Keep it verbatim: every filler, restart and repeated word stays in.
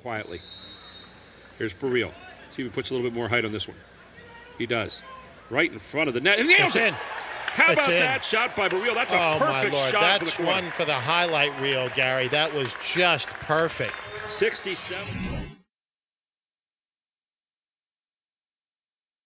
quietly. Here's Barril. See if he puts a little bit more height on this one. He does. Right in front of the net. And nails it! How about that shot by Barril? That's a oh, perfect my Lord. shot That's for the corner. one for the highlight reel, Gary. That was just perfect. sixty-seven.